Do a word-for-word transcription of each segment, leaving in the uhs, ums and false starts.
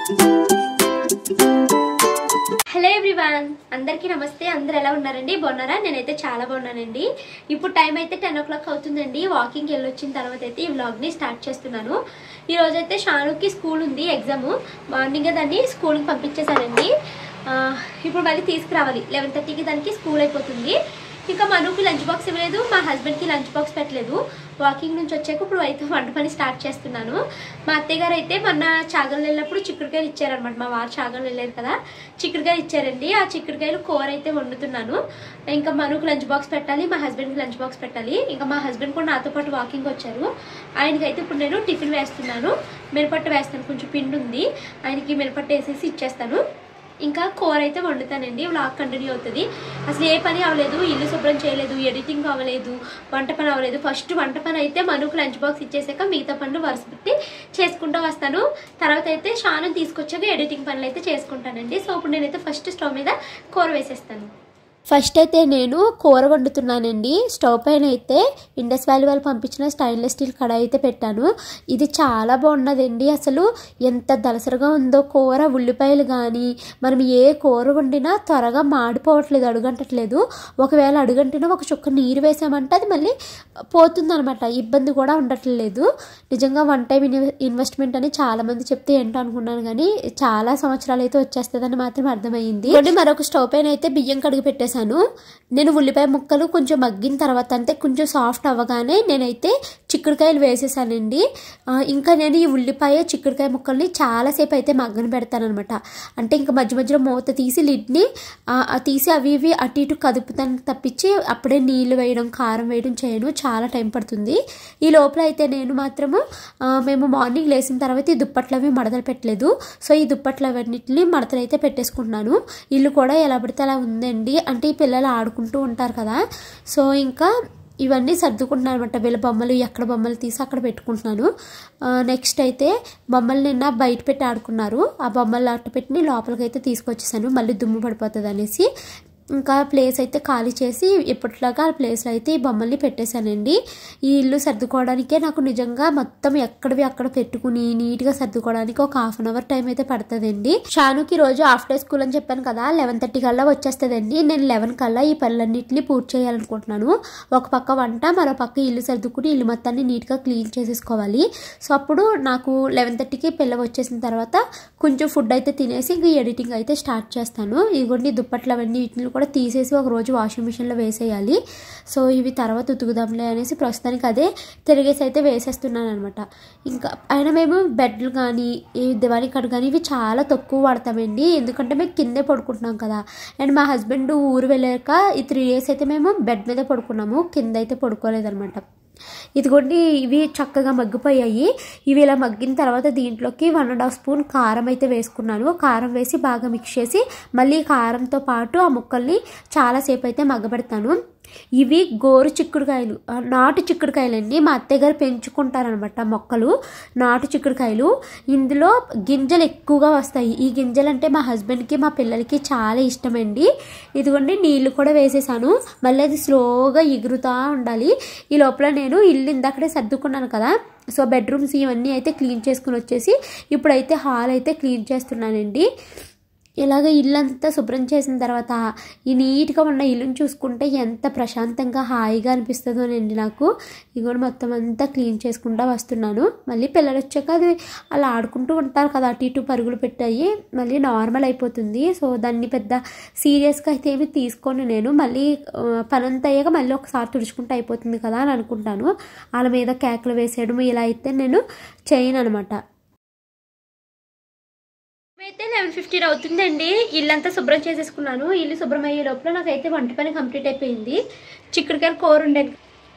Hello everyone, అందరికీ నమస్తే. అందరు ఎలా ఉన్నారండి? బాగున్నారా? నేనైతే చాలా బాగున్నానండి. ఇప్పుడు టైం అయితే టెన్ ఓ క్లాక్ అవుతుందండి. వాకింగ్కి వెళ్ళి వచ్చిన తర్వాత అయితే ఈ వ్లాగ్ని స్టార్ట్ చేస్తున్నాను. ఈ రోజు అయితే షానుకి స్కూల్ ఉంది, ఎగ్జామ్. మార్నింగ్ దాన్ని స్కూల్కి పంపించేశానండి. ఇప్పుడు మళ్ళీ తీసుకురావాలి. లెవెన్ థర్టీకి దానికి స్కూల్ అయిపోతుంది. ఇంకా మనుకి లంచ్ బాక్స్ ఇవ్వలేదు, మా హస్బెండ్కి లంచ్ బాక్స్ పెట్టలేదు. వాకింగ్ నుంచి వచ్చాక ఇప్పుడు అయితే వంట పని స్టార్ట్ చేస్తున్నాను. మా అత్తయ్య గారు అయితే మొన్న చాగలు వెళ్ళినప్పుడు చిక్కుడుకాయలు ఇచ్చారనమాట. మా వారు చాగలు వెళ్ళారు కదా, చిక్కుడుకాయలు ఇచ్చారండి. ఆ చిక్కుడుకాయలు కూర అయితే వండుతున్నాను. ఇంకా మనుకు లంచ్ బాక్స్ పెట్టాలి, మా హస్బెండ్కి లంచ్ బాక్స్ పెట్టాలి. ఇంకా మా హస్బెండ్ కూడా నాతో పాటు వాకింగ్ వచ్చారు. ఆయనకైతే ఇప్పుడు నేను టిఫిన్ వేస్తున్నాను. మిరపట్టు వేస్తాను, కొంచెం పిండి ఉంది. ఆయనకి మిరపట్టు వేసేసి ఇచ్చేస్తాను. ఇంకా కూర అయితే వండుతానండి. వ్లాగ్ కంటిన్యూ అవుతుంది. అసలు ఏ పని అవ్వలేదు, ఇల్లు శుభ్రం చేయలేదు, ఎడిటింగ్ అవ్వలేదు, వంట పని అవ్వలేదు. ఫస్ట్ వంట పని అయితే మనుకు లంచ్ బాక్స్ ఇచ్చేసాక మిగతా పనులు వరుస పెట్టి చేసుకుంటూ వస్తాను. తర్వాత అయితే షాను తీసుకొచ్చాక ఎడిటింగ్ పనులు అయితే చేసుకుంటానండి. సో ఇప్పుడు నేనైతే ఫస్ట్ స్టవ్ మీద కూర వేసేస్తాను. ఫస్ట్ అయితే నేను కూర వండుతున్నానండి. స్టవ్ పైన అయితే ఇండస్ వ్యాలీ వాళ్ళు పంపించిన స్టైన్లెస్ స్టీల్ కడాయి అయితే పెట్టాను. ఇది చాలా బాగున్నదండి. అసలు ఎంత దలసరగా ఉందో కూర. ఉల్లిపాయలు కానీ మనం ఏ కూర వండినా త్వరగా మాడిపోవట్లేదు, అడుగంటట్లేదు. ఒకవేళ అడుగంటినా ఒక చుక్క నీరు వేసామంటే అది మళ్ళీ పోతుందనమాట. ఇబ్బంది కూడా ఉండట్లేదు. నిజంగా వన్ టైం ఇన్వెస్ట్మెంట్ అని చాలా మంది చెప్తే ఏంటో అనుకున్నాను, కానీ చాలా సంవత్సరాలు అయితే వచ్చేస్తుందని మాత్రం అర్థమైంది. మరొక స్టవ్ పైన అయితే బియ్యం కడిగి పెట్టేసాను. నేను ఉల్లిపాయ ముక్కలు కొంచెం మగ్గిన తర్వాత అంటే కొంచెం సాఫ్ట్ అవ్వగానే నేనైతే చిక్కుడుకాయలు వేసేసానండి. ఇంకా నేను ఈ ఉల్లిపాయ చిక్కుడుకాయ ముక్కల్ని చాలాసేపు అయితే మగ్గన పెడతాను అనమాట. అంటే ఇంకా మధ్య మధ్యలో మూత తీసి లిడ్ని తీసి అవి ఇవి అటు ఇటు కదుపుతాను తప్పించి అప్పుడే నీళ్లు వేయడం, కారం వేయడం చేయను. చాలా టైం పడుతుంది. ఈ లోపల అయితే నేను మాత్రము మేము మార్నింగ్ లేచిన తర్వాత ఈ దుప్పట్లు అవి మడతలు పెట్టలేదు. సో ఈ దుప్పట్లు అవన్నిటిని మడతలు అయితే పెట్టేసుకుంటున్నాను. ఇల్లు కూడా ఎలా పడితే అలా ఉందండి. అంటే ఈ పిల్లలు ఆడుకుంటూ ఉంటారు కదా, సో ఇంకా ఇవన్నీ సర్దుకుంటున్నాను అనమాట. వీళ్ళ బొమ్మలు ఎక్కడ బొమ్మలు తీసి అక్కడ పెట్టుకుంటున్నాను. నెక్స్ట్ అయితే బొమ్మలు నిన్న బయట పెట్టి ఆడుకున్నారు. ఆ బొమ్మలు అట్ట పెట్టి లోపలికి అయితే తీసుకొచ్చేసాను, మళ్ళీ దుమ్ము పడిపోతుంది అనేసి. ఇంకా ప్లేస్ అయితే ఖాళీ చేసి ఎప్పటిలాగా ఆ ప్లేస్లో అయితే ఈ బొమ్మల్ని పెట్టేశానండి. ఈ ఇల్లు సర్దుకోవడానికే నాకు నిజంగా మొత్తం ఎక్కడివి అక్కడ పెట్టుకుని నీట్గా సర్దుకోవడానికి ఒక హాఫ్ అన్ అవర్ టైం అయితే పడుతుందండి. షానుకి రోజు హాఫ్ డే స్కూల్ అని చెప్పాను కదా, లెవెన్ థర్టీ కల్లా వచ్చేస్తుందండి. నేను లెవెన్ కల్లా ఈ పనులన్నింటినీ పూర్తి చేయాలనుకుంటున్నాను. ఒక పక్క వంట, మరో పక్క ఇల్లు సర్దుకుని ఇల్లు మొత్తాన్ని నీట్గా క్లీన్ చేసేసుకోవాలి. సో అప్పుడు నాకు లెవెన్ థర్టీకి పిల్ల వచ్చేసిన తర్వాత కొంచెం ఫుడ్ అయితే తినేసి ఇంక ఎడిటింగ్ అయితే స్టార్ట్ చేస్తాను. ఇదిగోండి దుప్పట్లు అవన్నీ వీటిని కూడా తీసేసి ఒక రోజు వాషింగ్ మిషన్లో వేసేయాలి. సో ఇవి తర్వాత ఉతుకుదాంలే అనేసి ప్రస్తుతానికి అదే తిరిగేసి అయితే వేసేస్తున్నాను అనమాట. ఇంకా అయినా మేము బెడ్లు కానీ ఈ దివాళీ కట్టు కానీ ఇవి చాలా తక్కువ వాడతామండి. ఎందుకంటే మేము కిందే పడుకుంటున్నాం కదా. అండ్ మా హస్బెండ్ ఊరు వెళ్ళాక ఈ త్రీ డేస్ అయితే మేము బెడ్ మీద పడుకున్నాము, కింద అయితే పడుకోలేదనమాట. ఇదిగోండి ఇవి చక్కగా మగ్గిపోయాయి. ఇవి ఇలా మగ్గిన తర్వాత దీంట్లోకి వన్ అండ్ హాఫ్ స్పూన్ కారం అయితే వేసుకున్నాను. కారం వేసి బాగా మిక్స్ చేసి మళ్ళీ కారంతో పాటు ఆ ముక్కల్ని చాలాసేపు అయితే మగ్గబెడతాను. ఇవి గోరు చిక్కుడుకాయలు, నాటు చిక్కుడుకాయలు అండి. మా అత్తయ్య గారు పెంచుకుంటారనమాట మొక్కలు, నాటు చిక్కుడుకాయలు. ఇందులో గింజలు ఎక్కువగా వస్తాయి. ఈ గింజలు అంటే మా హస్బెండ్కి మా పిల్లలకి చాలా ఇష్టమండి. ఇదిగోండి నీళ్లు కూడా వేసేసాను. మళ్ళీ అది స్లోగా ఎగురుతూ ఉండాలి. ఈ లోపల నేను ఇల్లు ఇందాకడే సర్దుకున్నాను కదా, సో బెడ్రూమ్స్ ఇవన్నీ అయితే క్లీన్ చేసుకుని వచ్చేసి ఇప్పుడైతే హాల్ అయితే క్లీన్ చేస్తున్నానండి. ఇలాగ ఇల్లంతా శుభ్రం చేసిన తర్వాత ఈ నీట్గా ఉన్న ఇల్లుని చూసుకుంటే ఎంత ప్రశాంతంగా హాయిగా అనిపిస్తుందోనండి నాకు. ఇగోని మొత్తం అంతా క్లీన్ చేసుకుంటూ వస్తున్నాను. మళ్ళీ పిల్లలు వచ్చాక అది అలా ఆడుకుంటూ ఉంటారు కదా, అటు ఇటు పరుగులు పెట్టాయి, మళ్ళీ నార్మల్ అయిపోతుంది. సో దాన్ని పెద్ద సీరియస్గా అయితే ఏమి తీసుకోను నేను. మళ్ళీ పనంతా అయ్యాక మళ్ళీ ఒకసారి తుడుచుకుంటూ అయిపోతుంది కదా అని అనుకుంటాను. వాళ్ళ మీద కేకలు వేసేయడం ఇలా అయితే నేను చేయను అనమాట. అయితే లెవెన్ ఫిఫ్టీన్ అవుతుందండి. ఇల్లంతా శుభ్రం చేసేసుకున్నాను. ఇల్లు శుభ్రం అయ్యే లోపల నాకైతే వంట పని కంప్లీట్ అయిపోయింది. చిక్కుడుకాయ కూర ఉండేది.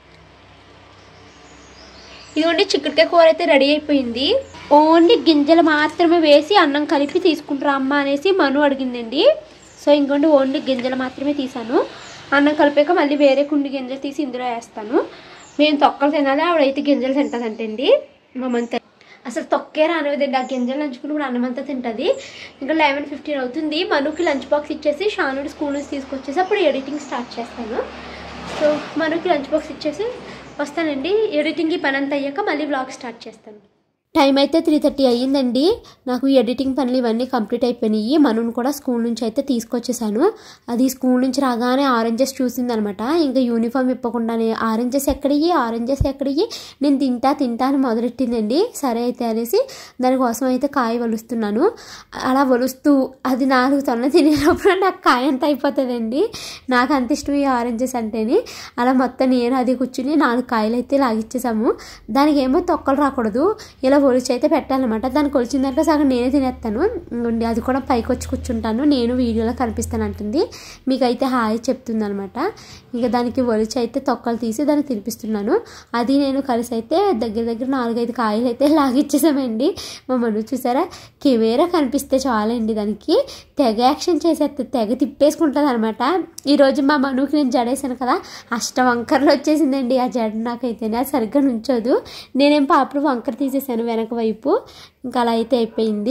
ఇదిగోండి చిక్కుడుకాయ కూర అయితే రెడీ అయిపోయింది. ఓన్లీ గింజలు మాత్రమే వేసి అన్నం కలిపి తీసుకుంటారా అమ్మ అనేసి మను అడిగిందండి. సో ఇంకోండి ఓన్లీ గింజలు మాత్రమే తీసాను. అన్నం కలిపాక మళ్ళీ వేరే కుండి గింజలు తీసి ఇందులో వేస్తాను. మేము తొక్కలు తినాలి, ఆవిడైతే గింజలు తింటుందంటండి. మా మంత అసలు తొక్కే రానివ్వదండి. ఆ గింజలు నంచుకుని కూడా అన్నమంతా తింటుంది. ఇంకా లెవెన్ ఫిఫ్టీన్ అవుతుంది. మనుకి లంచ్ బాక్స్ ఇచ్చేసి షానుడి స్కూల్ నుంచి తీసుకొచ్చేసి అప్పుడు ఎడిటింగ్ స్టార్ట్ చేస్తాను. సో మనుకి లంచ్ బాక్స్ ఇచ్చేసి వస్తానండి. ఎడిటింగ్ ఈ పని అంతా అయ్యాక మళ్ళీ వ్లాగ్ స్టార్ట్ చేస్తాను. టైం అయితే త్రీ థర్టీ అయ్యిందండి. నాకు ఎడిటింగ్ పనులు ఇవన్నీ కంప్లీట్ అయిపోయినాయి. మనుని కూడా స్కూల్ నుంచి అయితే తీసుకొచ్చేసాను. అది స్కూల్ నుంచి రాగానే ఆరెంజెస్ చూసిందనమాట. ఇంకా యూనిఫామ్ ఇప్పకుండానే ఆరెంజెస్ ఎక్కడివి ఆరెంజెస్ ఎక్కడివి నేను తింటా తింటా అని మొదలెట్టిందండి. సరే అయితే అనేసి దానికోసం అయితే కాయ వలుస్తున్నాను. అలా వలుస్తూ అది నాలుగు తొన్న తినేటప్పుడు నాకు కాయ అంత అయిపోతుందండి. నాకు అంత ఇష్టం ఈ ఆరెంజెస్ అంటేని. అలా మొత్తం నేను అది కూర్చుని నాలుగు కాయలు అయితే లాగిచ్చేసాము. దానికి ఏమో తొక్కలు రాకూడదు, ఇలా ఒలిచి అయితే పెట్టాలన్నమాట. దానికి ఒలిచిన దాంట్లో సగం నేనే తినేస్తాను. అది కూడా పైకి వచ్చి కూర్చుంటాను, నేను వీడియోలో కనిపిస్తాను అంటుంది. మీకైతే హాయ్ చెప్తుంది అనమాట. ఇంకా దానికి ఒలిచి అయితే తొక్కలు తీసి దానికి తినిపిస్తున్నాను. అది నేను కలిసి అయితే దగ్గర దగ్గర నాలుగైదు కాయలు అయితే లాగిచ్చేసామండి. మా మను చూసారా, కెమెరా కనిపిస్తే చాలండి దానికి తెగ యాక్షన్ చేసేస్తుంది, తెగ తిప్పేసుకుంటుంది అనమాట. ఈరోజు మా మనుకి నేను జడేసాను కదా, అష్టవంకర్లు వచ్చేసిందండి ఆ జడ. నాకైతే అది సరిగ్గా నుంచోదు. నేనేం పాపడు వంకర తీసేసాను వెనక వైపు. ఇంకా అలా అయితే అయిపోయింది.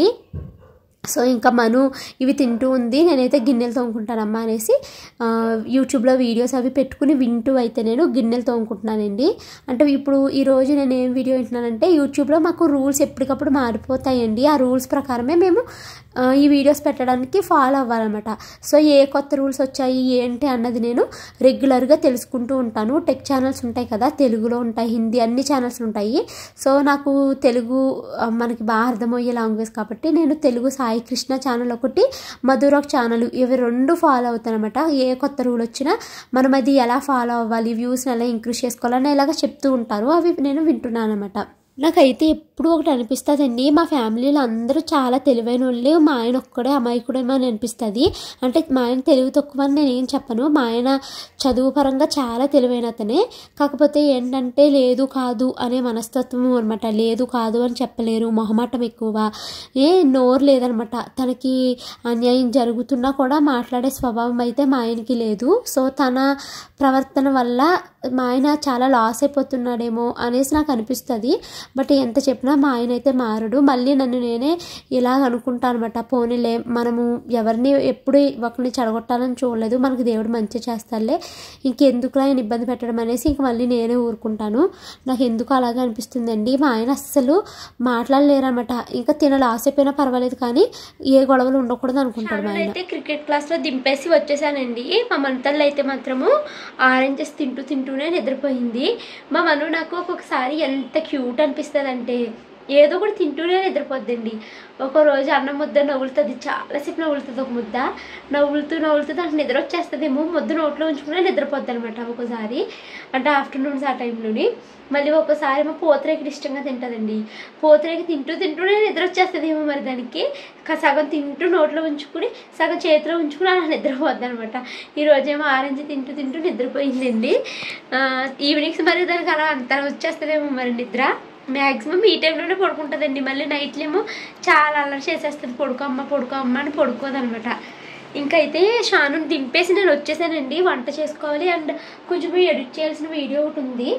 సో ఇంకా మను ఇవి తింటూ ఉంది. నేనైతే గిన్నెలు తోముకుంటానమ్మా అనేసి యూట్యూబ్లో వీడియోస్ అవి పెట్టుకుని వింటూ అయితే నేను గిన్నెలు తోముకుంటున్నానండి. అంటే ఇప్పుడు ఈరోజు నేను ఏం వీడియో వింటున్నానంటే, యూట్యూబ్లో మాకు రూల్స్ ఎప్పటికప్పుడు మారిపోతాయండి. ఆ రూల్స్ ప్రకారమే మేము ఈ వీడియోస్ పెట్టడానికి ఫాలో అవ్వాలన్నమాట. సో ఏ కొత్త రూల్స్ వచ్చాయి ఏంటి అన్నది నేను రెగ్యులర్గా తెలుసుకుంటూ ఉంటాను. టెక్ ఛానల్స్ ఉంటాయి కదా, తెలుగులో ఉంటాయి, హిందీ అన్ని ఛానల్స్ ఉంటాయి. సో నాకు తెలుగు మనకి బాగా అర్థమయ్యే లాంగ్వేజ్ కాబట్టి నేను తెలుగు సాయి కృష్ణ ఛానల్ ఒకటి, మధురాక్ ఛానల్, ఇవి రెండు ఫాలో అవుతాను అనమాట. ఏ కొత్త రూల్ వచ్చినా మనం అది ఎలా ఫాలో అవ్వాలి, వ్యూస్ని ఎలా ఇంక్రీజ్ చేసుకోవాలని ఇలాగ చెప్తూ ఉంటారు. అవి నేను వింటున్నాను అనమాట. నాకైతే ఎప్పుడు ఒకటి అనిపిస్తుందండి, మా ఫ్యామిలీలో అందరూ చాలా తెలివైన వాళ్ళు, మా ఆయన ఒక్కడే అమాయకుడేమో అని అనిపిస్తుంది. అంటే మా ఆయన తెలివి తక్కువ అని నేను ఏం చెప్పను, మా ఆయన చదువు పరంగా చాలా తెలివైన అతనే. కాకపోతే ఏంటంటే లేదు కాదు అనే మనస్తత్వం అనమాట. లేదు కాదు అని చెప్పలేరు, మొహమాటం ఎక్కువ, ఏ నోరు లేదనమాట. తనకి అన్యాయం జరుగుతున్నా కూడా మాట్లాడే స్వభావం అయితే మా ఆయనకి లేదు. సో తన ప్రవర్తన వల్ల మా ఆయన చాలా లాస్ అయిపోతున్నాడేమో అనేసి నాకు అనిపిస్తుంది. బట్ ఎంత చెప్పినా మా ఆయన అయితే మారడు. మళ్ళీ నన్ను నేనే ఇలాగ అనుకుంటాను అనమాట, పోనీలే మనము ఎవరిని ఎప్పుడు ఒకరిని చెడగొట్టాలని చూడలేదు, మనకు దేవుడు మంచి చేస్తాడులే, ఇంకెందుకు ఆయన ఇబ్బంది పెట్టడం అనేసి ఇంక మళ్ళీ నేనే ఊరుకుంటాను. నాకు ఎందుకు అలాగే అనిపిస్తుందండి. మా ఆయన అస్సలు మాట్లాడలేరనమాట. ఇంకా తిన లాస్ అయిపోయినా పర్వాలేదు కానీ ఏ గొడవలు ఉండకూడదు అనుకుంటాడు మా ఆయన. అయితే క్రికెట్ క్లాస్లో దింపేసి వచ్చేసానండి. మా మంతల్లో అయితే మాత్రము ఆరెంజెస్ తింటూ తింటూనే నిద్రపోయింది. మా మను నాకు ఒక్కొక్కసారి ఎంత క్యూట్ అనిపిస్తుంది అంటే, ఏదో కూడా తింటూనే నిద్రపోద్దండి. ఒకరోజు అన్నం ముద్ద నవ్వులుతుంది, చాలాసేపు నవ్వులుతుంది. ఒక ముద్ద నవ్వులుతూ నవ్వులుతూ దానికి నిద్ర వచ్చేస్తుందేమో, ముద్ద నోట్లో ఉంచుకునే నిద్రపోద్ది అనమాట ఒకసారి. అంటే ఆఫ్టర్నూన్స్ ఆ టైంలోని. మళ్ళీ ఒకసారి ఏమో పూతరేకి ఇష్టంగా తింటుందండి. పూతరేకి తింటూ తింటూనే నిద్ర వచ్చేస్తుందేమో మరి దానికి. సగం తింటూ నోట్లో ఉంచుకుని సగం చేతిలో ఉంచుకుని అలా నిద్రపోద్ది అనమాట. ఈరోజేమో ఆరెంజ్ తింటూ తింటూ నిద్రపోయిందండి. ఈవినింగ్స్ మరి దానికి అలా అంత వచ్చేస్తుందేమో మరి నిద్ర. మ్యాక్సిమం ఈ టైంలోనే పడుకుంటుందండి. మళ్ళీ నైట్లో ఏమో చాలా అల్లరి చేసేస్తుంది, పడుకో అమ్మ పడుకో అమ్మ అని పడుకోదనమాట. ఇంకైతే షాను దింపేసి నేను వచ్చేసానండి. వంట చేసుకోవాలి అండ్ కొంచెం ఎడిట్ చేయాల్సిన వీడియో ఒకటి ఉంది,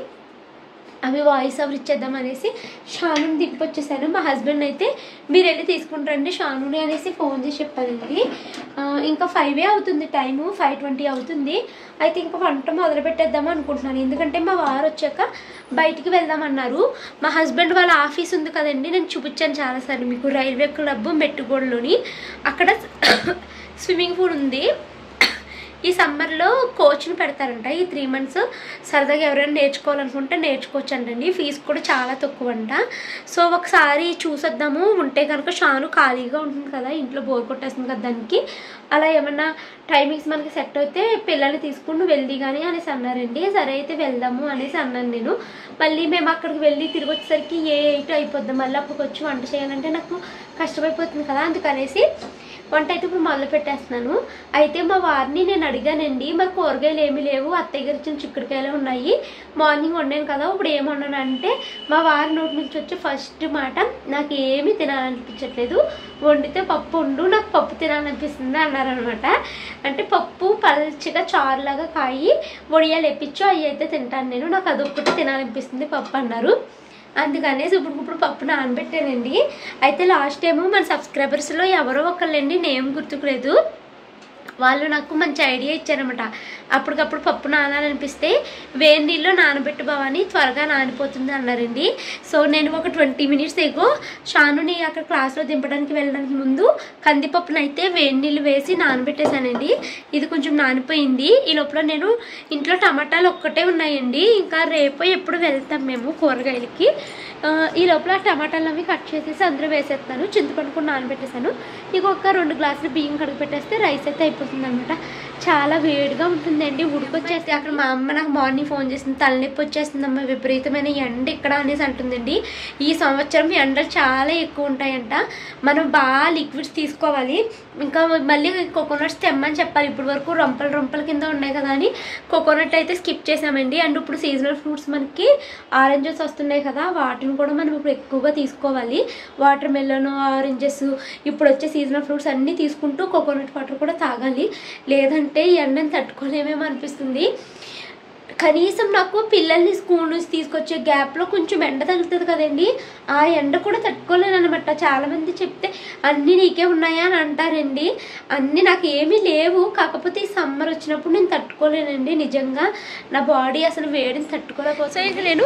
అవి వాయిస్ ఓవర్ ఇచ్చేద్దాం అనేసి షానుని దింపి వచ్చేసాను. మా హస్బెండ్ అయితే మీరు వెళ్ళి తీసుకుంటారండి షానుని అనేసి ఫోన్ చేసి చెప్పానండి. ఇంకా ఫైవే అవుతుంది టైము, ఫైవ్ ట్వంటీ అవుతుంది. అయితే ఇంకా వంట మొదలు పెట్టేద్దాము అనుకుంటున్నాను. ఎందుకంటే మా వారు వచ్చాక బయటికి వెళ్దామన్నారు. మా హస్బెండ్ వాళ్ళ ఆఫీస్ ఉంది కదండి, నేను చూపించాను చాలాసార్లు మీకు, రైల్వే క్లబ్ మెట్టుగోడలోని. అక్కడ స్విమ్మింగ్ పూల్ ఉంది. ఈ సమ్మర్లో కోచ్ని పెడతారంట. ఈ త్రీ మంత్స్ సరదాగా ఎవరైనా నేర్చుకోవాలనుకుంటే నేర్చుకోవచ్చు అంటండి. ఫీజు కూడా చాలా తక్కువ అంట. సో ఒకసారి చూసొద్దాము, ఉంటే కనుక షాను ఖాళీగా ఉంటుంది కదా, ఇంట్లో బోర్ కొట్టేస్తుంది కదా దానికి. అలా ఏమన్నా టైమింగ్స్ మనకి సెట్ అయితే పిల్లల్ని తీసుకుని వెళ్ళి కానీ అనేసి అన్నారండి. సరే అయితే వెళ్దాము అనేసి అన్నాను నేను. మళ్ళీ మేము అక్కడికి వెళ్ళి తిరిగి వచ్చేసరికి ఏ ఎయిట్ అయిపోద్దాం. మళ్ళీ అప్పటికి వచ్చి వంట చేయాలంటే నాకు కష్టమైపోతుంది కదా, అందుకనేసి వంట అయితే ఇప్పుడు మొదలు పెట్టేస్తున్నాను. అయితే మా వారిని నేను అడిగానండి, మరి కూరగాయలు ఏమీ లేవు, అత్తయ్య గారు ఇచ్చిన చిక్కుడుకాయలు ఉన్నాయి, మార్నింగ్ వండాను కదా, ఇప్పుడు ఏమి వండాను అంటే మా వారి నోటి నుంచి వచ్చే ఫస్ట్ మాట, నాకు ఏమీ తినాలనిపించట్లేదు, వండితే పప్పు వండు, నాకు పప్పు తినాలనిపిస్తుంది అన్నారనమాట. అంటే పప్పు పల్చిగా చారులాగా కాయి వడియాలు ఎప్పించు, అవి అయితే తింటాను నేను, నాకు అదొక్కటి తినాలనిపిస్తుంది పప్పు అన్నారు. అందుకనేసి ఇప్పుడు ఇప్పుడు పప్పు నానబెట్టానండి. అయితే లాస్ట్ టైము మన సబ్స్క్రైబర్స్లో ఎవరో ఒకళ్ళండి, నేమ్ గుర్తుకులేదు, వాళ్ళు నాకు మంచి ఐడియా ఇచ్చారనమాట. అప్పటికప్పుడు పప్పు నానాలనిపిస్తే వేడి నీళ్ళు నానబెట్టు బావని త్వరగా నానిపోతుంది అన్నారండి. సో నేను ఒక ట్వంటీ మినిట్స్ ఎగో షానుని అక్కడ క్లాస్లో దింపడానికి వెళ్ళడానికి ముందు కందిపప్పును అయితే వేడి నీళ్ళు వేసి నానబెట్టేశానండి. ఇది కొంచెం నానిపోయింది. ఈ లోపల నేను ఇంట్లో టమాటాలు ఒక్కటే ఉన్నాయండి. ఇంకా రేపు ఎప్పుడు వెళ్తాం మేము కూరగాయలకి. ఈ లోపల టమాటాలు అవి కట్ చేసేసి అందులో వేసేస్తాను. చింతపండు కూడా నానబెట్టేసాను. ఇంకొక రెండు గ్లాసులు బియ్యం కడుగు పెట్టేస్తే రైస్ అయితే అయిపోతుంది అనమాట. చాలా వేడిగా ఉంటుందండి. ఉడికొచ్చేస్తే అక్కడ మా అమ్మ నాకు మార్నింగ్ ఫోన్ చేసింది, తలనొప్పి వచ్చేస్తుందమ్మా, విపరీతమైన ఎండ ఇక్కడ అనేసి అంటుందండి. ఈ సంవత్సరం ఎండలు చాలా ఎక్కువ ఉంటాయంట. మనం బాగా లిక్విడ్స్ తీసుకోవాలి. ఇంకా మళ్ళీ కోకోనట్స్ తెమ్మని చెప్పాలి. ఇప్పటి వరకు రొంపల రొంపల కింద ఉన్నాయి కదా అని కోకోనట్ అయితే స్కిప్ చేసామండి. అండ్ ఇప్పుడు సీజనల్ ఫ్రూట్స్ మనకి ఆరెంజెస్ వస్తున్నాయి కదా, వాటిని కూడా మనం ఇప్పుడు ఎక్కువగా తీసుకోవాలి. వాటర్ మెలన్, ఆరెంజెస్, ఇప్పుడు వచ్చే సీజనల్ ఫ్రూట్స్ అన్నీ తీసుకుంటూ కోకోనట్ వాటర్ కూడా తాగాలి. లేదంటే ఎండని తట్టుకోలేమేమో అనిపిస్తుంది. కనీసం నాకు పిల్లల్ని స్కూల్ నుంచి తీసుకొచ్చే గ్యాప్లో కొంచెం ఎండ తగ్గుతుంది కదండి, ఆ ఎండ కూడా తట్టుకోలేను అనమాట. చాలామంది చెప్తే అన్నీ నీకే ఉన్నాయా అని అంటారండి. అన్నీ నాకు ఏమీ లేవు, కాకపోతే ఈ సమ్మర్ వచ్చినప్పుడు నేను తట్టుకోలేనండి. నిజంగా నా బాడీ అసలు వేడిని తట్టుకోలేకపోతే ఇక నేను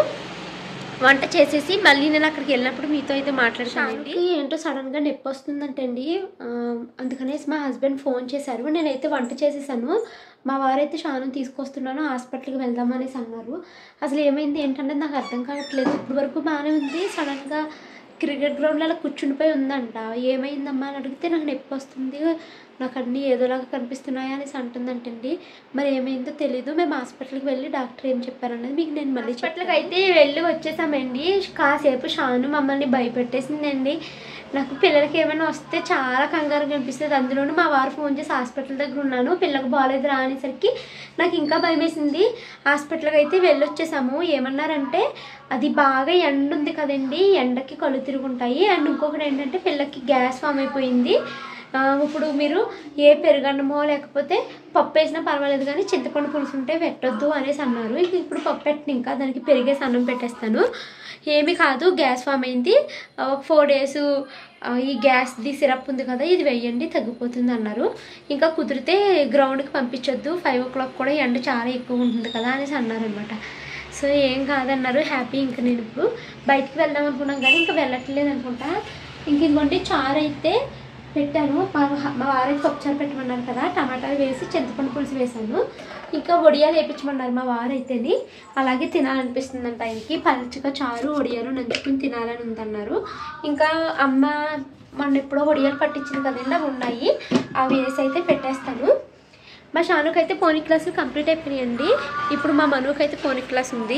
వంట చేసేసి మళ్ళీ నేను అక్కడికి వెళ్ళినప్పుడు మీతో అయితే మాట్లాడతానండి. ఏంటో సడన్గా నొప్పి వస్తుందంటే అండి, అందుకనేసి మా హస్బెండ్ ఫోన్ చేశారు. నేనైతే వంట చేసేసాను. మా వారైతే షాను తీసుకొస్తున్నాను, హాస్పిటల్కి వెళ్దాం అనేసి అన్నారు. అసలు ఏమైంది ఏంటంటే నాకు అర్థం కావట్లేదు. ఇప్పుడు వరకు బాగానే ఉంది, సడన్గా క్రికెట్ గ్రౌండ్లో అలా కూర్చుండిపోయి ఉందంట. ఏమైందమ్మా అని అడిగితే నాకు నొప్పి వస్తుంది, నాకు అన్నీ ఏదోలాగా కనిపిస్తున్నాయా అనేసి అంటుందంటండి. మరి ఏమైందో తెలీదు. మేము హాస్పిటల్కి వెళ్ళి డాక్టర్ ఏం చెప్పారన్నది మీకు నేను మళ్ళీ హాస్పిటల్కి అయితే వెళ్ళి వచ్చేసామండి. కాసేపు షాను మమ్మల్ని భయపెట్టేసిందండి. నాకు పిల్లలకి ఏమైనా వస్తే చాలా కంగారు కనిపిస్తుంది. అందులోనూ మా వారు ఫోన్ చేసి హాస్పిటల్ దగ్గర ఉన్నాను, పిల్లలకు బాగాలేదు రా అనేసరికి నాకు ఇంకా భయం వేసింది. హాస్పిటల్కి అయితే వెళ్ళొచ్చేసాము. ఏమన్నారంటే అది బాగా ఎండ ఉంది కదండి, ఎండకి కళ్ళు తిరుగుంటాయి. అండ్ ఇంకొకటి ఏంటంటే పిల్లకి గ్యాస్ ఫామ్ అయిపోయింది. ఇప్పుడు మీరు ఏ పెరుగన్నమో లేకపోతే పప్పు వేసినా పర్వాలేదు కానీ చింతపండు పులుసు ఉంటే పెట్టొద్దు అనేసి అన్నారు. ఇంక ఇప్పుడు పప్పు పెట్టిన ఇంకా దానికి పెరిగేసి అన్నం పెట్టేస్తాను. ఏమీ కాదు, గ్యాస్ ఫామ్ అయింది, ఫోర్ డేస్ ఈ గ్యాస్ది సిరప్ ఉంది కదా ఇది వేయండి తగ్గిపోతుంది అన్నారు. ఇంకా కుదిరితే గ్రౌండ్కి పంపించొద్దు, ఫైవ్ ఓ క్లాక్ కూడా ఎండ చాలా ఎక్కువ ఉంటుంది కదా అనేసి అన్నారనమాట. సో ఏం కాదన్నారు, హ్యాపీ. ఇంకా నేను ఇప్పుడు బయటికి వెళ్దాం అనుకున్నాం కానీ ఇంకా వెళ్ళట్లేదు అనుకుంటా. ఇంక ఇంకోటి చారు అయితే పెట్టాను. మా మా వారైతే పప్పుచారు పెట్టమన్నారు కదా, టమాటాలు వేసి చింతపండు పులుసు వేసాను. ఇంకా వడియాలు వేయించమన్నారు మా వారైతేని. అలాగే తినాలనిపిస్తుందంట ఆయనకి, పలుచగా చారు వడియాలు నంచుకుని తినాలని ఉందన్నారు. ఇంకా అమ్మ మొన్న ఎప్పుడో వడియాలు పట్టించింది కదండి, అవి ఉన్నాయి, అవి వేసి అయితే పెట్టేస్తాను. మా షానుకి అయితే ఫోనిక్ క్లాసులు కంప్లీట్ అయిపోయాయండి. ఇప్పుడు మా మనుకి అయితే ఫోనిక్ క్లాస్ ఉంది.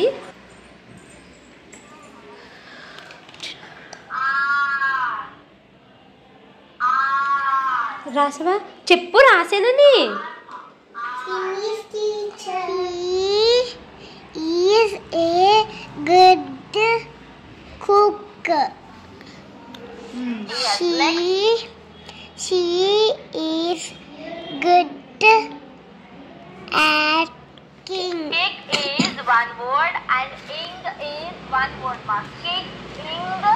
రాసవా చెప్పు, రాసేనని. He is a good cook. She, she is good at cooking. Cake is one word and ing is one word mark. Cake, ing.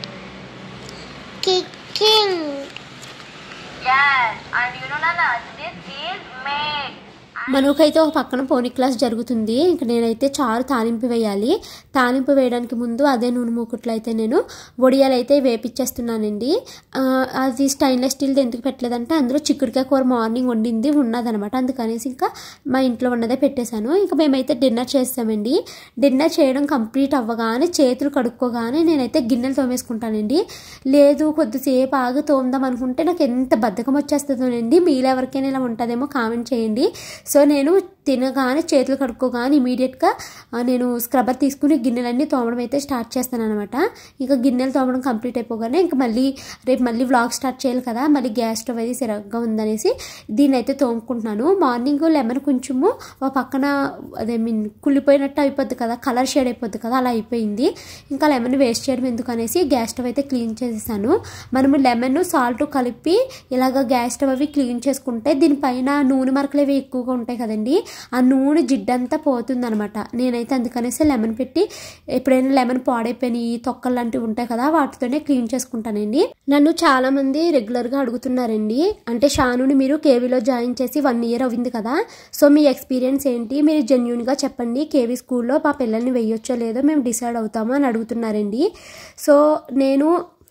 Kicking. Yes, and you know Nana, this is made. మనకైతే ఒక పక్కన పోనీ class జరుగుతుంది. ఇంక నేనైతే చారు తాలింపు వేయాలి. తాలింపు వేయడానికి ముందు అదే నూనె మూకుట్లో అయితే నేను వడియాలు అయితే వేపించేస్తున్నానండి. అది స్టైన్లెస్ స్టీల్ది ఎందుకు పెట్టలేదంటే అందులో చిక్కుడుకాయ కూర మార్నింగ్ వండింది ఉన్నదనమాట, అందుకనేసి ఇంకా మా ఇంట్లో ఉన్నదే పెట్టేశాను. ఇంకా మేమైతే డిన్నర్ చేస్తామండి. డిన్నర్ చేయడం కంప్లీట్ అవ్వగానే చేతులు కడుక్కోగానే నేనైతే గిన్నెలు తోమేసుకుంటానండి. లేదు కొద్దిసేపు ఆగి తోముదాం అనుకుంటే నాకు ఎంత బద్ధకం వచ్చేస్తుందండి. మీలో ఎవరికైనా ఇలా ఉంటుందేమో కామెంట్ చేయండి. సో నేను తినగానే చేతులు కడుక్కోగానే ఇమీడియట్గా నేను స్క్రబ్బర్ తీసుకుని గిన్నెలన్నీ తోమడం అయితే స్టార్ట్ చేస్తాను అనమాట. ఇంకా గిన్నెలు తోమడం కంప్లీట్ అయిపోగానే ఇంకా మళ్ళీ రేపు మళ్ళీ వ్లాగ్ స్టార్ట్ చేయాలి కదా, మళ్ళీ గ్యాస్ స్టవ్ అయితే సిరగ్గా ఉందనేసి దీన్ని అయితే తోముకుంటున్నాను. మార్నింగ్ లెమన్ కొంచెము ఒక పక్కన అదే మీన్ కుళ్ళిపోయినట్టు అయిపోద్ది కదా, కలర్ షేడ్ అయిపోద్ది కదా, అలా అయిపోయింది. ఇంకా లెమన్ వేస్ట్ చేయడం ఎందుకు అనేసి గ్యాస్ స్టవ్ అయితే క్లీన్ చేసేసాను. మనము లెమన్ సాల్ట్ కలిపి ఇలాగ గ్యాస్ స్టవ్ అవి క్లీన్ చేసుకుంటే దీనిపైన నూనె మరకలు అవి ఎక్కువగా ఉంటాయి కదండి, ఆ నూనె జిడ్డంతా పోతుంది అనమాట. నేనైతే అందుకనేసి లెమన్ పెట్టి ఎప్పుడైనా లెమన్ పాడైపోయినాయి తొక్కలు లాంటివి ఉంటాయి కదా వాటితోనే క్లీన్ చేసుకుంటానండి. నన్ను చాలా మంది రెగ్యులర్గా అడుగుతున్నారండి, అంటే షానుని మీరు కేవీలో జాయిన్ చేసి వన్ ఇయర్ అయింది కదా, సో మీ ఎక్స్పీరియన్స్ ఏంటి, మీరు జెన్యూన్గా చెప్పండి, కేవీ స్కూల్లో మా పిల్లల్ని వేయొచ్చో లేదో మేము డిసైడ్ అవుతాము అని అడుగుతున్నారండి. సో నేను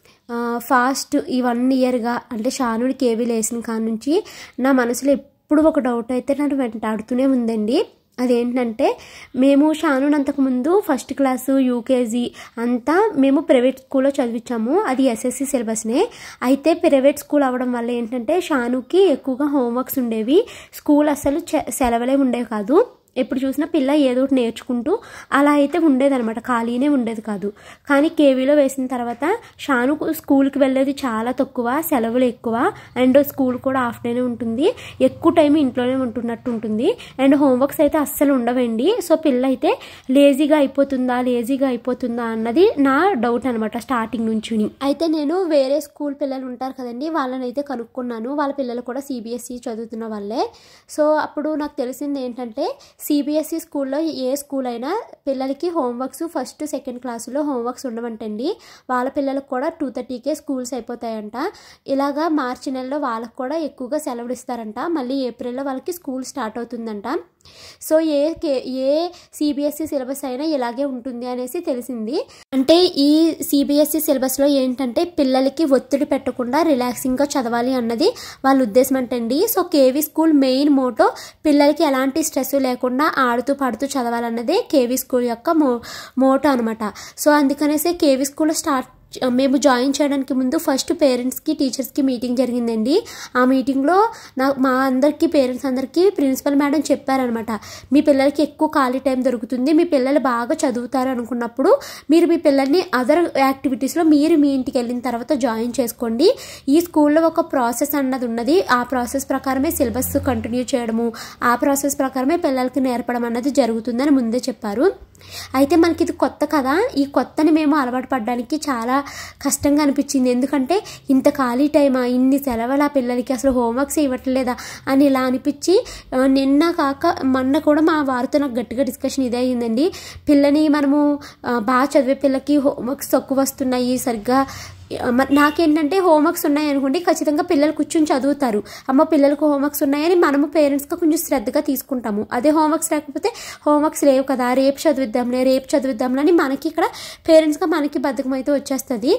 ఫాస్ట్ ఈ వన్ ఇయర్గా అంటే షానుని కేవీలో వేసిన కాడ నుంచి నా మనసులో ఎప్పుడు ఒక డౌట్ అయితే నన్ను వెంటాడుతూనే ఉందండి. అదేంటంటే మేము షానుని అంతకుముందు ఫస్ట్ క్లాసు యూకేజీ అంతా మేము ప్రైవేట్ స్కూల్లో చదివించాము. అది ఎస్ఎస్సి సిలబస్నే. అయితే ప్రైవేట్ స్కూల్ అవ్వడం వల్ల ఏంటంటే షానుకి ఎక్కువగా హోంవర్క్స్ ఉండేవి, స్కూల్ అసలు సెలవులే ఉండేవి కాదు. ఎప్పుడు చూసినా పిల్ల ఏదో ఒకటి నేర్చుకుంటూ అలా అయితే ఉండేదన్నమాట, ఖాళీనే ఉండేది కాదు. కానీ కేవీలో వేసిన తర్వాత షాను స్కూల్కి వెళ్ళేది చాలా తక్కువ, సెలవులు ఎక్కువ, అండ్ స్కూల్ కూడా హాఫ్ డేనే ఉంటుంది, ఎక్కువ టైం ఇంట్లోనే ఉంటున్నట్టు ఉంటుంది, అండ్ హోంవర్క్స్ అయితే అస్సలు ఉండవండి. సో పిల్ల అయితే లేజీగా అయిపోతుందా లేజీగా అయిపోతుందా అన్నది నా డౌట్ అనమాట స్టార్టింగ్ నుంచి. అయితే నేను వేరే స్కూల్ పిల్లలు ఉంటారు కదండి, వాళ్ళని అయితే కనుక్కున్నాను. వాళ్ళ పిల్లలు కూడా సిబిఎస్ఈ చదువుతున్న వాళ్ళే. సో అప్పుడు నాకు తెలిసింది ఏంటంటే సిబిఎస్ఈ స్కూల్లో ఏ స్కూల్ అయినా పిల్లలకి హోంవర్క్స్ ఫస్ట్ సెకండ్ క్లాసులో హోంవర్క్స్ ఉండమంటండి. వాళ్ళ పిల్లలకు కూడా టూ థర్టీకే స్కూల్స్ అయిపోతాయంట. ఇలాగా మార్చి నెలలో వాళ్ళకు కూడా ఎక్కువగా సెలవులు ఇస్తారంట. మళ్ళీ ఏప్రిల్లో వాళ్ళకి స్కూల్ స్టార్ట్ అవుతుందంట. సో ఏ ఏ సిబిఎస్ఈ సిలబస్ అయినా ఇలాగే ఉంటుంది అనేసి తెలిసింది. అంటే ఈ సిబిఎస్ఈ సిలబస్లో ఏంటంటే పిల్లలకి ఒత్తిడి పెట్టకుండా రిలాక్సింగ్గా చదవాలి అన్నది వాళ్ళ ఉద్దేశం అంటండి. So KV school main motto పిల్లలకి ఎలాంటి స్ట్రెస్ లేకుండా ఆడుతూ పాడుతూ చదవాలన్నదే కేవీ స్కూల్ యొక్క మో మోటో అనమాట. సో అందుకనేసి కేవీ స్కూల్లో స్టార్ట్ మేము జాయిన్ చేయడానికి ముందు ఫస్ట్ పేరెంట్స్కి టీచర్స్కి మీటింగ్ జరిగిందండి. ఆ మీటింగ్లో నా మా అందరికీ పేరెంట్స్ అందరికీ ప్రిన్సిపల్ మేడం చెప్పారనమాట, మీ పిల్లలకి ఎక్కువ ఖాళీ టైం దొరుకుతుంది, మీ పిల్లలు బాగా చదువుతారు అనుకున్నప్పుడు మీరు మీ పిల్లల్ని అదర్ యాక్టివిటీస్లో మీరు మీ ఇంటికి వెళ్ళిన తర్వాత జాయిన్ చేసుకోండి. ఈ స్కూల్లో ఒక ప్రాసెస్ అన్నది ఉన్నది, ఆ ప్రాసెస్ ప్రకారమే సిలబస్ కంటిన్యూ చేయడము, ఆ ప్రాసెస్ ప్రకారమే పిల్లలకి నేర్పడం అన్నది జరుగుతుందని ముందే చెప్పారు. అయితే మనకి ఇది కొత్త కదా, ఈ కొత్తని మేము అలవాటు పడడానికి చాలా కష్టంగా అనిపించింది. ఎందుకంటే ఇంత ఖాళీ టైమా, ఇన్ని సెలవుల పిల్లలకి అసలు హోంవర్క్స్ ఇవ్వట్లేదా అని ఇలా అనిపించి నిన్న కాక మొన్న కూడా మా వారితో నాకు గట్టిగా డిస్కషన్ ఇదే అయిందండి. పిల్లని మనము బాగా చదివే పిల్లకి హోంవర్క్స్ తక్కువ వస్తున్నాయి సరిగ్గా. నాకేంటంటే హోంవర్క్స్ ఉన్నాయి అనుకోండి, ఖచ్చితంగా పిల్లలు కూర్చొని చదువుతారు. అమ్మ పిల్లలకు హోంవర్క్స్ ఉన్నాయని మనము పేరెంట్స్గా కొంచెం శ్రద్ధగా తీసుకుంటాము. అదే హోంవర్క్స్ లేకపోతే హోంవర్క్స్ లేవు కదా, రేపు చదివిద్దాంలే రేపు చదివిద్దాంలే అని మనకి ఇక్కడ పేరెంట్స్గా మనకి బద్ధకం అయితే వచ్చేస్తుంది.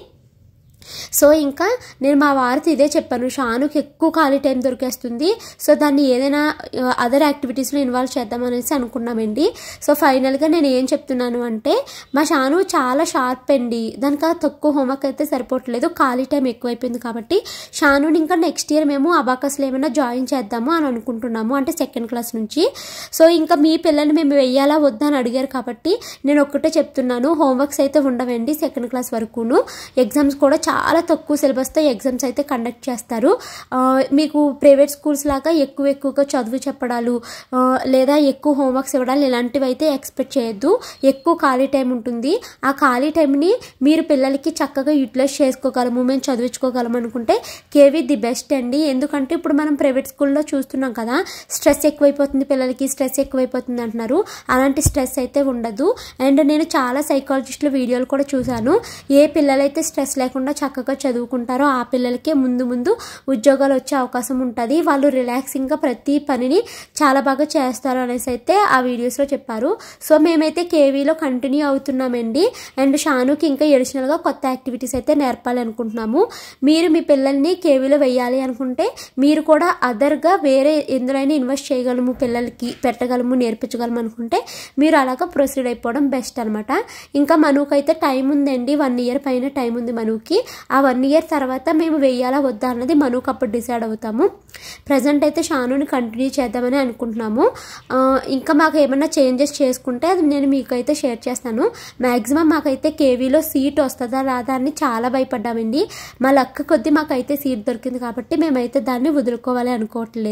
సో ఇంకా నేను మా వారితో ఇదే చెప్పాను, షానుకి ఎక్కువ ఖాళీ టైం దొరికేస్తుంది, సో దాన్ని ఏదైనా అదర్ యాక్టివిటీస్లో ఇన్వాల్వ్ చేద్దామనేసి అనుకున్నామండి. సో ఫైనల్గా నేను ఏం చెప్తున్నాను అంటే మా షాను చాలా షార్ప్ అండి, దానికి తక్కువ హోంవర్క్ అయితే సరిపోవట్లేదు, ఖాళీ టైం ఎక్కువైపోయింది కాబట్టి షానుని ఇంకా నెక్స్ట్ ఇయర్ మేము అబాకస్లో ఏమైనా జాయిన్ చేద్దాము అని అనుకుంటున్నాము, అంటే సెకండ్ క్లాస్ నుంచి. సో ఇంకా మీ పిల్లల్ని మేము వెయ్యాలా వద్దా అని అడిగారు కాబట్టి నేను ఒక్కటే చెప్తున్నాను, హోంవర్క్స్ అయితే ఉండవండి సెకండ్ క్లాస్ వరకును. ఎగ్జామ్స్ కూడా చాలా తక్కువ సిలబస్తో ఎగ్జామ్స్ అయితే కండక్ట్ చేస్తారు. మీకు ప్రైవేట్ స్కూల్స్ లాగా ఎక్కువ ఎక్కువగా చదువు చెప్పడాలు లేదా ఎక్కువ హోంవర్క్స్ ఇవ్వడాలు ఇలాంటివి అయితే ఎక్స్పెక్ట్ చేయొద్దు. ఎక్కువ ఖాళీ టైం ఉంటుంది, ఆ ఖాళీ టైంని మీరు పిల్లలకి చక్కగా యూటిలైజ్ చేసుకోగలము, మేము చదివించుకోగలము అనుకుంటే కేవీ ది బెస్ట్ అండి. ఎందుకంటే ఇప్పుడు మనం ప్రైవేట్ స్కూల్లో చూస్తున్నాం కదా, స్ట్రెస్ ఎక్కువైపోతుంది పిల్లలకి, స్ట్రెస్ ఎక్కువైపోతుంది అంటున్నారు. అలాంటి స్ట్రెస్ అయితే ఉండదు. అండ్ నేను చాలా సైకాలజిస్టుల వీడియోలు కూడా చూశాను, ఏ పిల్లలైతే స్ట్రెస్ లేకుండా చక్కగా చదువుకుంటారో ఆ పిల్లలకే ముందు ముందు ఉద్యోగాలు వచ్చే అవకాశం ఉంటుంది, వాళ్ళు రిలాక్సింగ్గా ప్రతి పనిని చాలా బాగా చేస్తారు అనేసి అయితే ఆ వీడియోస్లో చెప్పారు. సో మేమైతే కేవీలో కంటిన్యూ అవుతున్నామండి. అండ్ షానుకి ఇంకా ఎడిషనల్గా కొత్త యాక్టివిటీస్ అయితే నేర్పాలి అనుకుంటున్నాము. మీరు మీ పిల్లల్ని కేవీలో వెయ్యాలి అనుకుంటే మీరు కూడా అదర్గా వేరే ఎందులోనైనా ఇన్వెస్ట్ చేయగలము, పిల్లలకి పెట్టగలము, నేర్పించగలము అనుకుంటే మీరు అలాగా ప్రొసీడ్ అయిపోవడం బెస్ట్ అనమాట. ఇంకా మనుకైతే టైం ఉందండి, వన్ ఇయర్ పైన టైం ఉంది మనుకి. ఆ వన్ ఇయర్ తర్వాత మేము వెయ్యాలా వద్దా అన్నది మనుకు అప్పుడు డిసైడ్ అవుతాము. ప్రజెంట్ అయితే షానుని కంటిన్యూ చేద్దామని అనుకుంటున్నాము. ఇంకా మాకు ఏమైనా చేంజెస్ చేసుకుంటే అది నేను మీకైతే షేర్ చేస్తాను. మ్యాక్సిమం మాకైతే కేవీలో సీట్ వస్తుందా రాదా అని చాలా భయపడ్డామండి. మా లక్క కొద్దీ మాకైతే సీట్ దొరికింది కాబట్టి మేమైతే దాన్ని వదులుకోవాలి అనుకోవట్లేదు.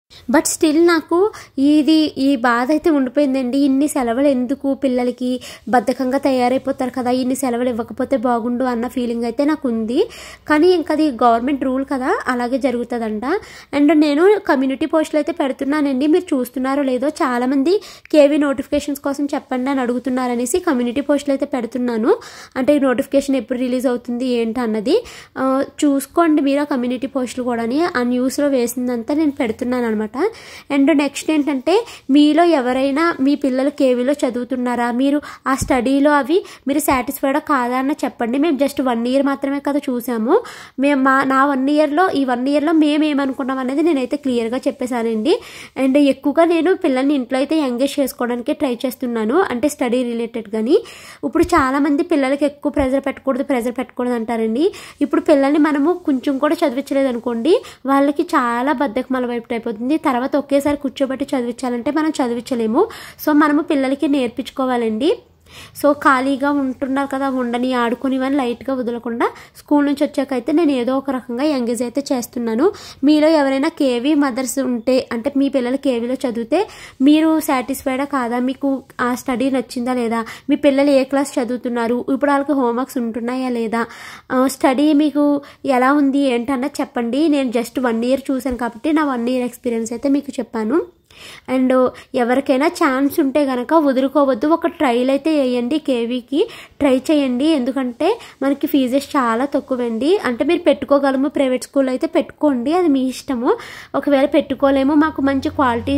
బట్ స్టిల్ నాకు ఇది ఈ బాధ అయితే ఉండిపోయిందండి. ఇన్ని సెలవులు ఎందుకు, పిల్లలకి బద్ధకంగా తయారైపోతారు కదా, ఇన్ని సెలవులు ఇవ్వకపోతే బాగుండు అన్న ఫీలింగ్ అయితే నాకు ఉంది. కానీ ఇంకా అది గవర్నమెంట్ రూల్ కదా, అలాగే జరుగుతుందంట. అండ్ నేను కమ్యూనిటీ పోస్టులు అయితే పెడుతున్నానండి, మీరు చూస్తున్నారో లేదో. చాలామంది కేవీ నోటిఫికేషన్స్ కోసం చెప్పండి అని అడుగుతున్నారనేసి కమ్యూనిటీ పోస్టులు అయితే పెడుతున్నాను. అంటే ఈ నోటిఫికేషన్ ఎప్పుడు రిలీజ్ అవుతుంది ఏంటి అన్నది చూసుకోండి మీరు. ఆ కమ్యూనిటీ పోస్టులు కూడా ఆ న్యూస్లో వేసిందంతా నేను పెడుతున్నాను అనమాట. అండ్ నెక్స్ట్ ఏంటంటే, మీలో ఎవరైనా మీ పిల్లలు కేవీలో చదువుతున్నారా, మీరు ఆ స్టడీలో అవి మీరు సాటిస్ఫైడా కాదా అన్న చెప్పండి. మేము జస్ట్ వన్ ఇయర్ మాత్రమే కదా చూసాము. మేము మా నా వన్ ఇయర్లో ఈ వన్ ఇయర్లో మేము ఏమనుకున్నాం అనేది నేనైతే క్లియర్గా చెప్పేశానండి. అండ్ ఎక్కువగా నేను పిల్లల్ని ఇంట్లో అయితే ఎంగేజ్ చేసుకోవడానికి ట్రై చేస్తున్నాను, అంటే స్టడీ రిలేటెడ్. కానీ ఇప్పుడు చాలామంది పిల్లలకి ఎక్కువ ప్రెజర్ పెట్టకూడదు ప్రెజర్ పెట్టకూడదు అంటారండి. ఇప్పుడు పిల్లల్ని మనము కొంచెం కూడా చదివించలేదు అనుకోండి, వాళ్ళకి చాలా బద్ధకం వైపు అయిపోతుంది. తర్వాత ఒకేసారి కూర్చోబెట్టి చదివించాలంటే మనం చదివించలేము. సో మనము పిల్లలకి నేర్పించుకోవాలండి. సో ఖాళీగా ఉంటున్నారు కదా, ఉండని ఆడుకునివని లైట్గా వదలకుండా స్కూల్ నుంచి వచ్చాకైతే నేను ఏదో ఒక రకంగా ఎంగేజ్ అయితే చేస్తున్నాను. మీలో ఎవరైనా కేవీ మదర్స్ ఉంటే, అంటే మీ పిల్లలు కేవీలో చదివితే మీరు సాటిస్ఫైడా కాదా, మీకు ఆ స్టడీ నచ్చిందా లేదా, మీ పిల్లలు ఏ క్లాస్ చదువుతున్నారు, ఇప్పుడు వాళ్ళకి హోంవర్క్స్ ఉంటున్నాయా లేదా, స్టడీ మీకు ఎలా ఉంది ఏంటన్నది చెప్పండి. నేను జస్ట్ వన్ ఇయర్ చూశాను కాబట్టి నా వన్ ఇయర్ ఎక్స్పీరియన్స్ అయితే మీకు చెప్పాను. అండ్ ఎవరికైనా ఛాన్స్ ఉంటే కనుక వదులుకోవద్దు, ఒక ట్రైల్ అయితే వేయండి, కేవీకి ట్రై చేయండి. ఎందుకంటే మనకి ఫీజెస్ చాలా తక్కువండి. అంటే మీరు పెట్టుకోగలము, ప్రైవేట్ స్కూల్ అయితే పెట్టుకోండి, అది మీ ఇష్టము. ఒకవేళ పెట్టుకోలేము, మాకు మంచి క్వాలిటీ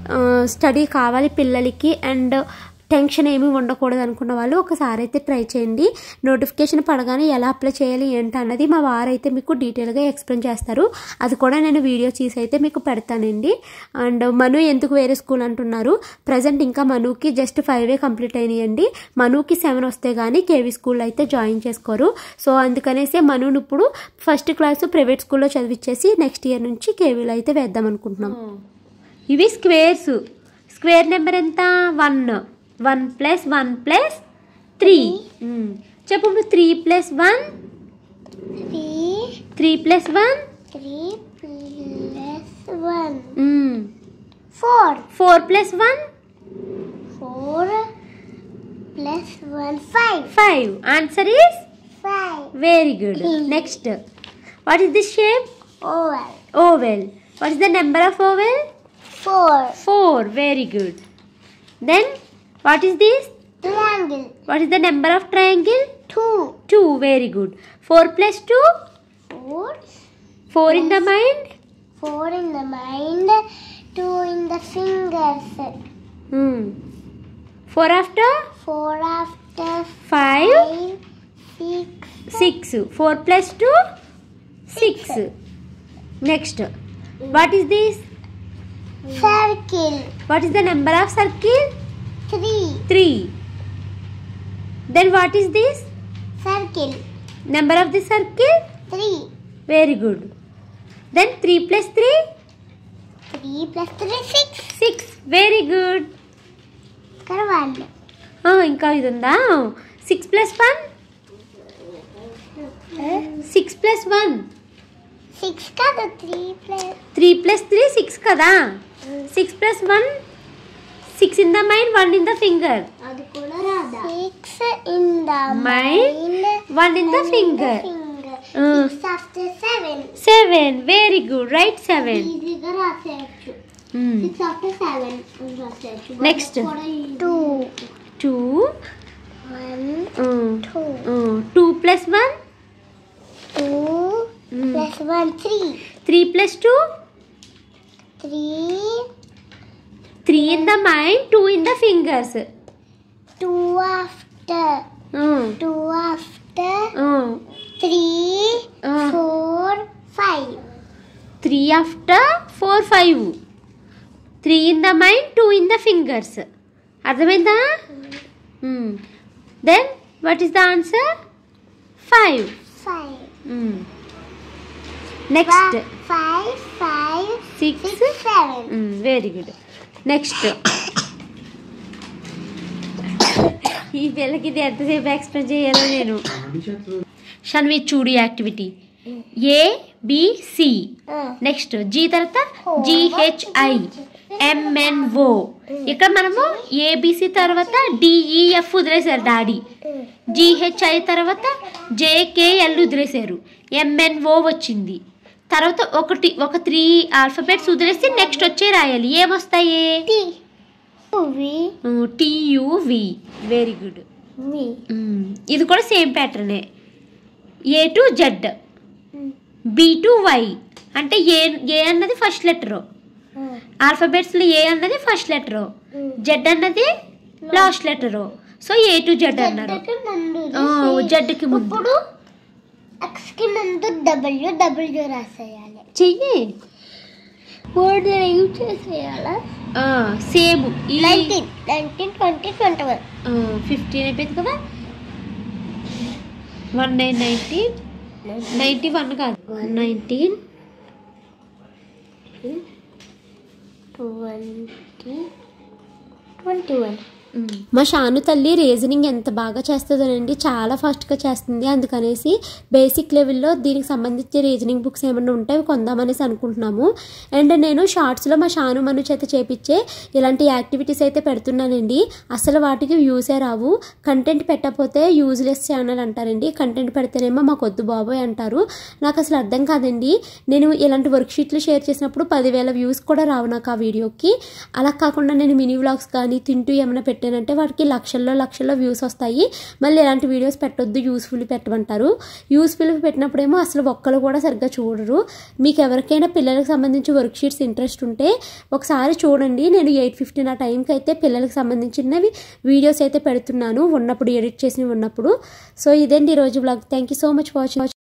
స్టడీ కావాలి పిల్లలకి అండ్ టెన్షన్ ఏమీ ఉండకూడదు అనుకున్న వాళ్ళు ఒకసారి అయితే ట్రై చేయండి. నోటిఫికేషన్ పడగానే ఎలా అప్లై చేయాలి ఏంటి అన్నది మా వారు అయితే మీకు డీటెయిల్గా ఎక్స్ప్లెయిన్ చేస్తారు. అది కూడా నేను వీడియో చేసి అయితే మీకు పెడతానండి. అండ్ మను ఎందుకు వేరే స్కూల్ అంటున్నారు, ప్రజెంట్ ఇంకా మనుకి జస్ట్ ఫైవ్ ఏ కంప్లీట్ అయినాయండి. మనుకి సెవెన్ వస్తే కానీ కేవీ స్కూల్లో అయితే జాయిన్ చేసుకోరు. సో అందుకనేసి మనుని ఇప్పుడు ఫస్ట్ క్లాస్ ప్రైవేట్ స్కూల్లో చదివించేసి నెక్స్ట్ ఇయర్ నుంచి కేవీలో అయితే వేద్దాం అనుకుంటున్నాం. ఇవి స్క్వేర్స్. స్క్వేర్ నెంబర్ ఎంత, one. One plus one plus three. చెప్పు ఇప్పుడు three plus one, three plus one, three plus one, four. Four plus one, four plus one, five. Five. Answer is five. Very good. Next, what is this shape? Oval. Oval. What is the number of oval? Four. Four. Very good. Then what is this? Triangle. What is the number of triangle? Two. Two. Very good. Four plus two? Four. Four in the mind? Four in the mind. Two in the fingers. Hmm. Four after? Four after Five. five. Six. Six. Four plus two? Six. Next. What is this? Circle. What is the number of circle? Three. Three. Then what is this? Circle. Number of the circle? Three. Very good. Then three plus three? Three plus three, six. Six. Very good. One. ఇంకా ఇది ఉందా? Six plus one, six plus one, six కదా, three plus three plus three six కదా. Six plus one, six in the mind, one in the finger. అది కూడా రాదా? Six in the mind, one in the finger. Six after seven. Seven. Very good. Right, seven. ఈజీగా రాసేయచ్చు. Six after seven రాసేయచ్చు. Next, two. Two. One, two. Two plus one, two plus one, three. Three plus two, three. Three in the mind, two in the fingers. Two after, two after three, four, five. Three after four, five. Three in the mind, two in the fingers. అర్థమైందా? Then what is the answer? Five. Five. Next, five, five, six, seven. Very good. Next, ఈ పిల్లకి ఇది ఎంతసేపు explain చేయాలో నేను. షన్వి చూడు activity. A BC, next G తర్వాత GHI MNO. ఇక్కడ మనము ఏబిసి తర్వాత డిఈఎఫ్ వదిలేశారు డాడీ, జిహెచ్ఐ తర్వాత జేకేఎల్ వదిలేశారు, ఎంఎన్ఓ వచ్చింది. తర్వాత ఒకటి ఒక త్రీ ఆల్ఫాబెట్స్ వదిలేసి నెక్స్ట్ వచ్చే రాయాలి. ఏమొస్తాయి? టియువి. Very good. ఇది కూడా సేమ్ ప్యాటర్నే. A to Z, B to Y అంటే ఏ ఏ అన్నది ఫస్ట్ లెటరు, ఆల్ఫాబెట్స్లో ఏ అన్నది ఫస్ట్ లెటరు, జెడ్ అన్నది last letter. So A to Z అన్నారు. జెడ్కి ముందు ఎక్స్కి ముందు డబ్ల్యూ డబ్ల్యూ రాసేయాలి. చెయ్యి వర్డ్ యూజ్ చేసేయాలా? Same nineteen nineteen twenty twenty one fifteen అయిపోయింది కదా. One nine nineteen ninety one కాదు, నైన్టీన్ ట్వంటీ ట్వంటీ వన్. మా షాను తల్లి రీజనింగ్ ఎంత బాగా చేస్తుందోనండి, చాలా ఫాస్ట్గా చేస్తుంది. అందుకనేసి బేసిక్ లెవెల్లో దీనికి సంబంధించి రీజనింగ్ బుక్స్ ఏమైనా ఉంటే అవి కొందామనేసి అనుకుంటున్నాము. అండ్ నేను షార్ట్స్లో మా షాను మను చేత చేపించే ఇలాంటి యాక్టివిటీస్ అయితే పెడుతున్నానండి. అసలు వాటికి వ్యూసే రావు. కంటెంట్ పెట్టకపోతే యూజ్లెస్ ఛానల్ అంటారండి, కంటెంట్ పెడితేనేమో మాకు వద్దు బాబోయ్ అంటారు. నాకు అసలు అర్థం కాదండి. నేను ఇలాంటి వర్క్షీట్లు షేర్ చేసినప్పుడు పదివేల వ్యూస్ కూడా రావు నాకు ఆ వీడియోకి. అలా కాకుండా నేను మినీ వ్లాగ్స్ కానీ తింటూ ఏమైనా పెట్టే అంటే వాటికి లక్షల్లో లక్షల్లో వ్యూస్ వస్తాయి. మళ్ళీ ఇలాంటి వీడియోస్ పెట్టొద్దు, యూస్ఫుల్ పెట్టమంటారు. యూస్ఫుల్ పెట్టినప్పుడేమో అసలు ఒక్కరు కూడా సరిగ్గా చూడరు. మీకు ఎవరికైనా పిల్లలకు సంబంధించి వర్క్ షీట్స్ ఇంట్రెస్ట్ ఉంటే ఒకసారి చూడండి. నేను ఎయిట్ ఫిఫ్టీన్ ఆ టైంకి అయితే పిల్లలకు సంబంధించినవి వీడియోస్ అయితే పెడుతున్నాను, ఉన్నప్పుడు ఎడిట్ చేసినవి ఉన్నప్పుడు. సో ఇదేంటి ఈరోజు blog. Thank you so much for watching.